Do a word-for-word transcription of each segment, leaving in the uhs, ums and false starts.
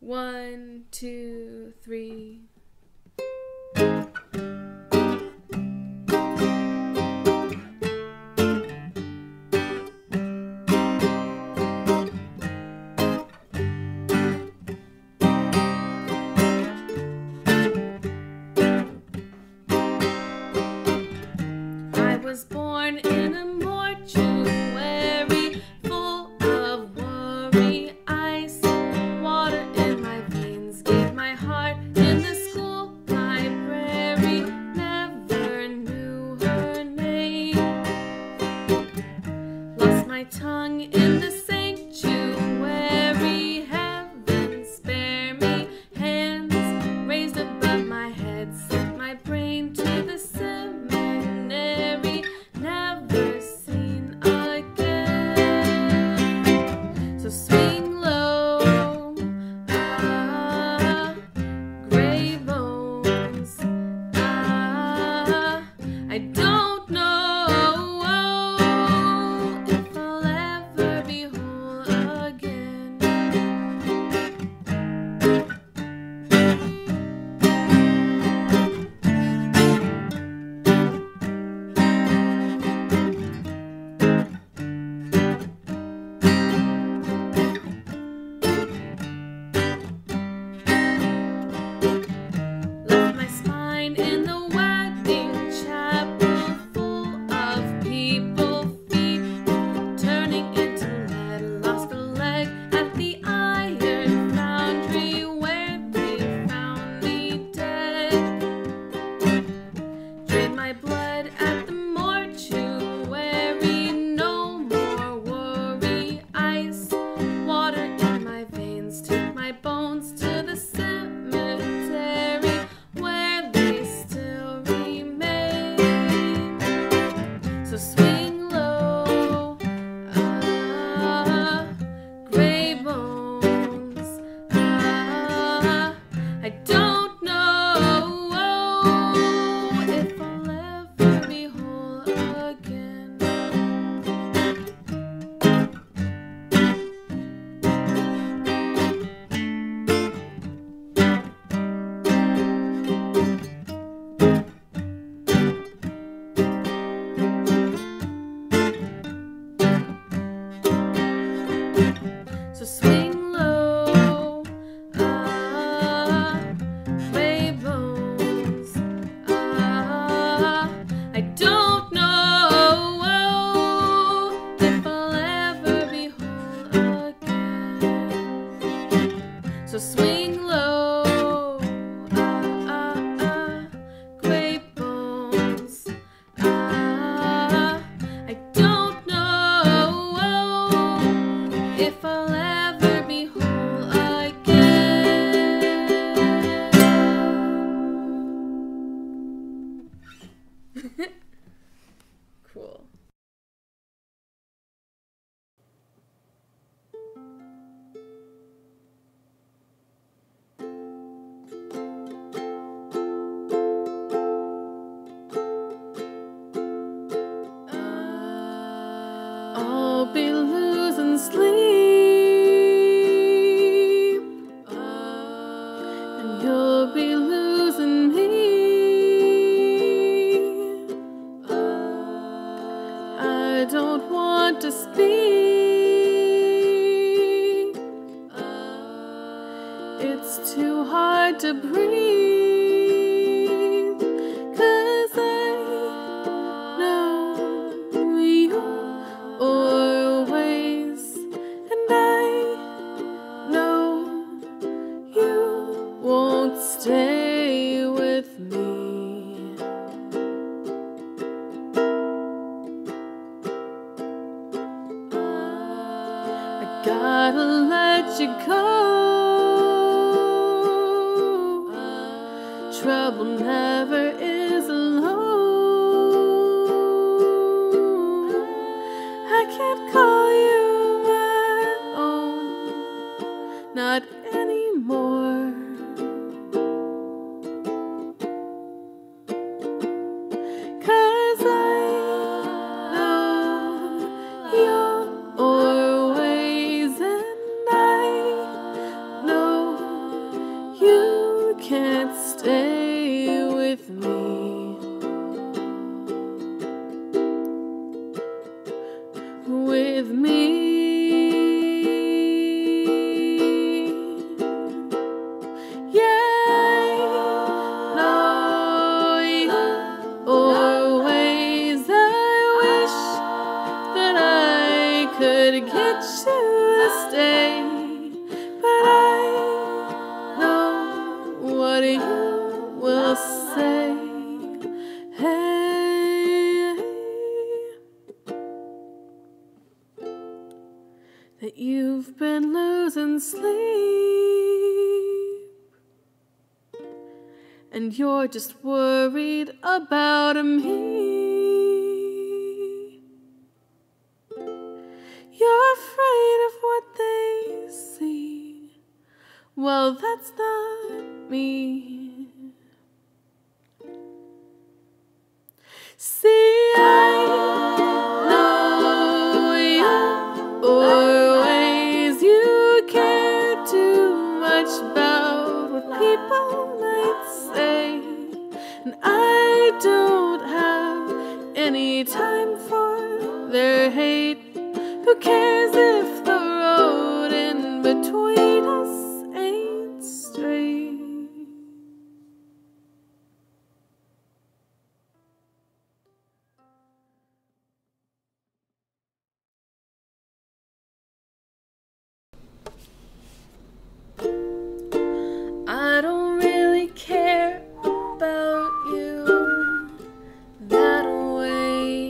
One, two, three. I was born in a mortuary full of worry, ice, water in my veins, gave my heart in the school library, never knew her name, lost my tongue in the sanctuary, heaven spare me, hands raised above my head, sent my brain to the seminary, never seen again. So swing low, ah, gray bones, ah, I don't know if I'll ever be whole again. Left my spine in the wedding chapel, full of people, feet turning into lead. Lost a leg at the iron foundry where they found me dead. Drained my blood at the mortuary, no more worry, ice, water in my veins, took my bones to the cemetery where they still remain. So swing low, ah, gray bones, ah, I don't know if I'll ever be whole again. So swing low, ah, gray bones, ah, I don't know if I'll ever be whole again. So swing low, ah, ah, ah, gray bones, ah, I don't know if I'll ever be whole again. Cool. I'll be losing sleep, and you'll be losing me. I don't want to speak, it's too hard to breathe, 'cause I know your ways, and I know you won't stay with me. I gotta let you go. Trouble never is alone. I can't call you my own, not anymore. 'Cause I know your ways, and I know can't stay with me. With me. Could get you to stay, but I know what you will say. Hey, that you've been losing sleep, and you're just worried about me. You're afraid of what they see. Well, that's not me. See, I know you always. You can't do much about what people might say, and I don't have any time for their hate. Who cares if the road in between us ain't straight? I don't really care about you that way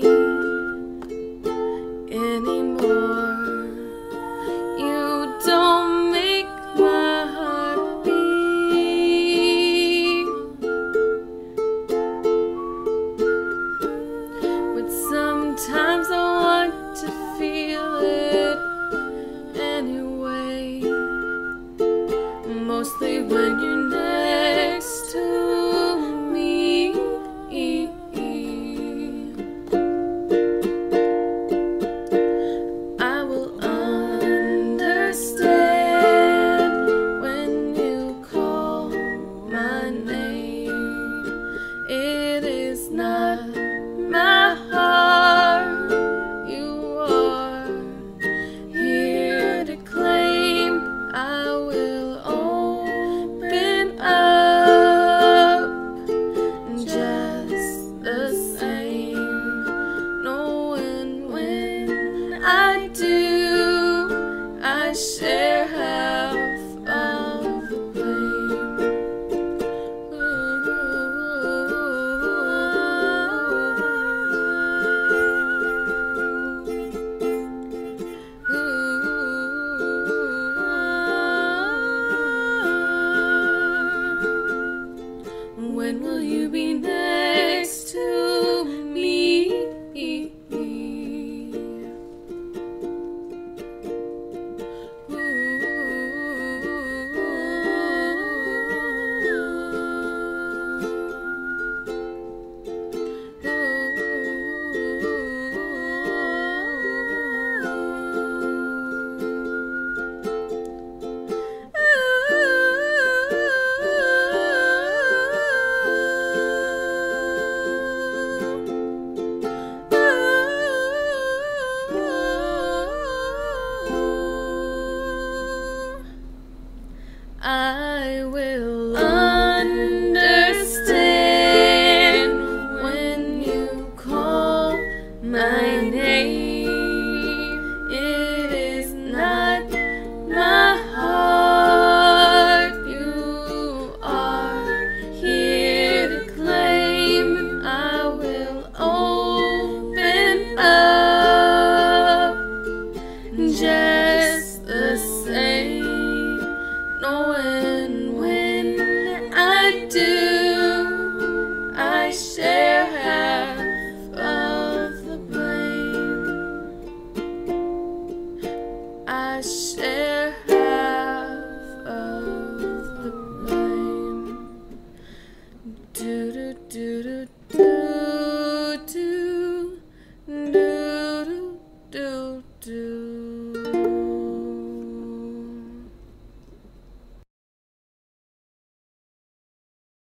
anymore. You don't make my heart beat, but sometimes I want to feel it anyway, mostly when you're next to me. I will understand when you call my name. It is not my heart you are here to claim. I will open up just the same, knowing when I do, I share half of the blame. When will you be next to me? I will understand when you call my name. It is not my heart you are here to claim. I will open up just the same, knowing